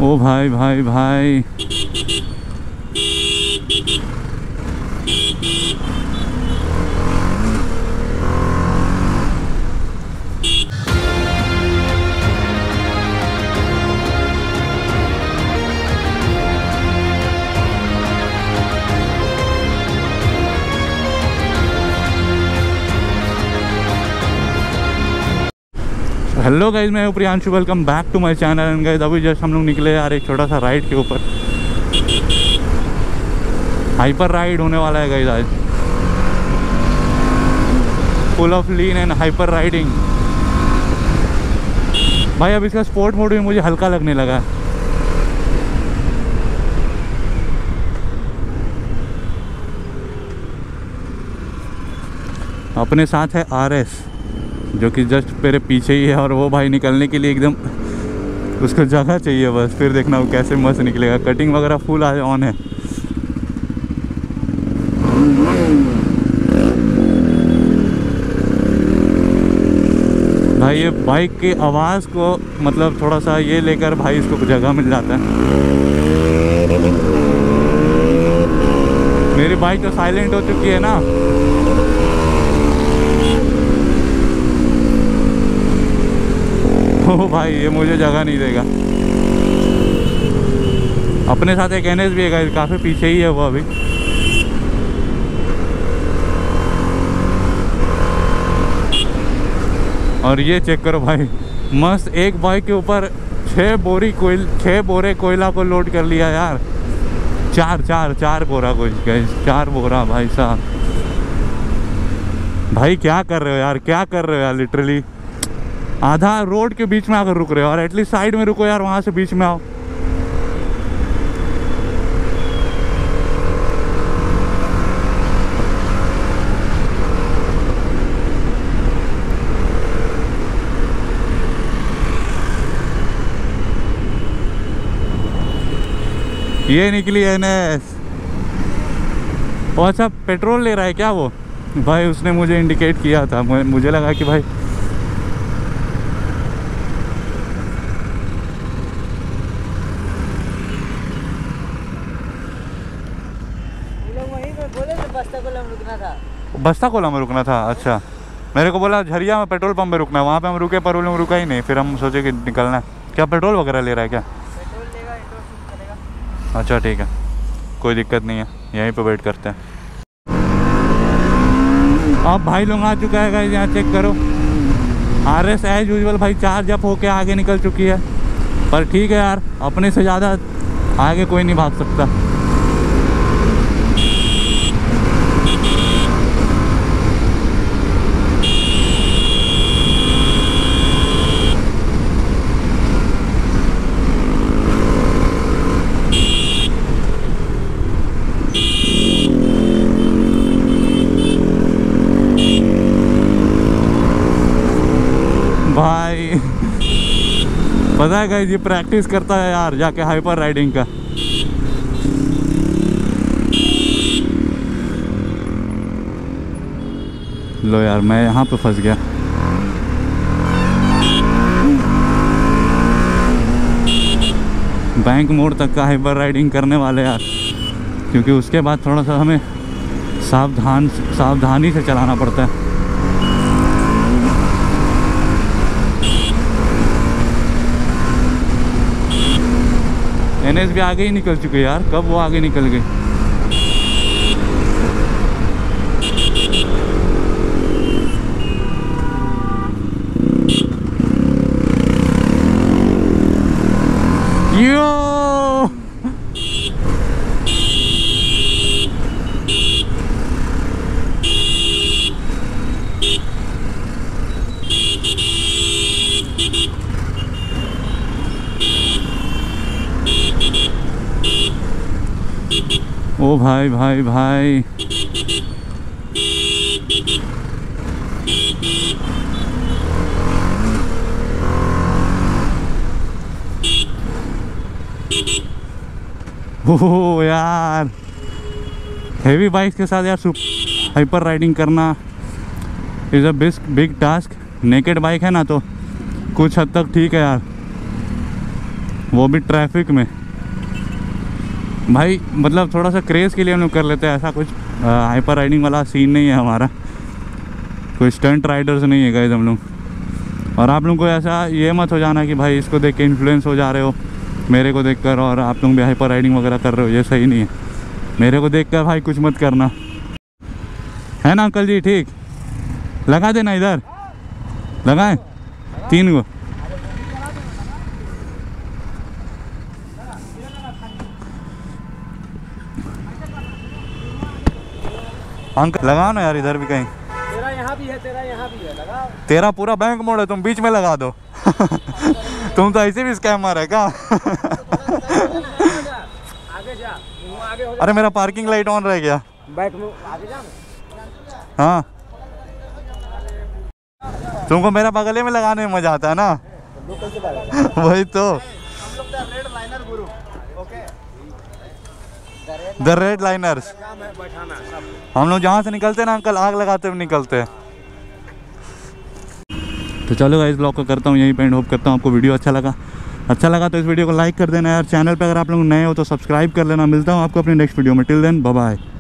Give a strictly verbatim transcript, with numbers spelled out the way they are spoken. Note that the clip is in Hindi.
ओ भाई भाई भाई, हेलो गाइज, मैं हूं Priyanshu. Welcome back to my channel. And guys अभी जस्ट हम लोग निकले यार एक छोटा सा राइड के ऊपर। हाइपर राइड होने वाला है गाइज आज, full of lean and hyper riding. भाई अब इसका स्पोर्ट मोड भी मुझे हल्का लगने लगा है। अपने साथ है आर एस, जो कि जस्ट मेरे पीछे ही है। और वो भाई निकलने के लिए एकदम उसको जगह चाहिए बस, फिर देखना वो कैसे मस्त निकलेगा। कटिंग वगैरह फुल आज ऑन है। भाई ये बाइक की आवाज़ को मतलब थोड़ा सा ये लेकर भाई इसको जगह मिल जाता है। मेरी बाइक तो साइलेंट हो चुकी है ना। ओ भाई ये मुझे जगह नहीं देगा। अपने साथ एक एन एस भी है, काफ़ी पीछे ही है वो अभी। और ये चेक करो भाई, मस्त एक बाइक के ऊपर छः बोरी कोयल छः बोरे कोयला को लोड कर लिया यार। चार चार चार बोरा को चार बोरा भाई साहब। भाई क्या कर रहे हो यार, क्या कर रहे हो यार। लिटरली आधा रोड के बीच में आकर रुक रहे हो। और एटलीस्ट साइड में रुको यार, वहाँ से बीच में आओ। ये निकली एन एस। और अच्छा पेट्रोल ले रहा है क्या वो? भाई उसने मुझे इंडिकेट किया था, मुझे लगा कि भाई बस्ता कोला में रुकना था। अच्छा, मेरे को बोला झरिया में पेट्रोल पंप में रुकना है। वहाँ पे हम रुके पर वो लोग रुका ही नहीं। फिर हम सोचे कि निकलना है। क्या पेट्रोल वगैरह ले रहा है क्या? पेट्रोल लेगा, इंट्रोडक्शन करेगा। अच्छा ठीक है, कोई दिक्कत नहीं है, यहीं पे वेट करते हैं। अब भाई लोग आ चुका है गाइस, यहाँ चेक करो। आर एस एज यूजुअल भाई चार्ज अप होके आगे निकल चुकी है। पर ठीक है यार, अपने से ज़्यादा आगे कोई नहीं भाग सकता। भाई पता है गाइस, ये प्रैक्टिस करता है यार जाके हाइपर राइडिंग का। लो यार, मैं यहाँ पे फंस गया। बैंक मोड़ तक का हाइपर राइडिंग करने वाले यार, क्योंकि उसके बाद थोड़ा सा हमें सावधान सावधानी से चलाना पड़ता है। एन एस भी आगे ही निकल चुके यार। कब वो आगे निकल गए? यो ओ भाई भाई भाई, ओह यार, हेवी बाइक के साथ यार हाइपर राइडिंग करना is a big big task. Naked bike है ना तो कुछ हद तक ठीक है यार, वो भी ट्रैफिक में भाई। मतलब थोड़ा सा क्रेज़ के लिए हम लोग कर लेते हैं, ऐसा कुछ हाइपर राइडिंग वाला सीन नहीं है हमारा, कोई स्टंट राइडर्स नहीं है गाइस हम लोग। और आप लोगों को ऐसा ये मत हो जाना कि भाई इसको देख के इन्फ्लुएंस हो जा रहे हो मेरे को देखकर और आप लोग भी हाइपर राइडिंग वगैरह कर रहे हो, ये सही नहीं है। मेरे को देखकर भाई कुछ मत करना, है ना अंकल जी? ठीक, लगा देना, इधर लगाएं तीन गो। अंकल लगाओ ना यार, इधर भी कहीं। तेरा यहाँ भी है, तेरा यहाँ भी है, लगाओ। तेरा पूरा बैंक मोड़ है, तुम बीच में लगा दो। तुम तो ऐसे भी स्कैमर है क्या? आगे जा, आगे हो जा। अरे मेरा पार्किंग लाइट ऑन रह गया। बैक में आगे जा। हाँ, तुमको मेरा बगले में लगाने में मजा आता है ना। वही तो, द रेड लाइनर्स। हम लोग जहाँ से निकलते हैं ना अंकल, आग लगाते हुए निकलते हैं। तो चलो गाइस, ब्लॉग को करता हूँ यहीं पे एंड। होप करता हूँ आपको वीडियो अच्छा लगा। अच्छा लगा तो इस वीडियो को लाइक कर देना यार। चैनल पे अगर आप लोग नए हो तो सब्सक्राइब कर लेना। मिलता हूँ आपको अपनी नेक्स्ट वीडियो में। Till then bye bye.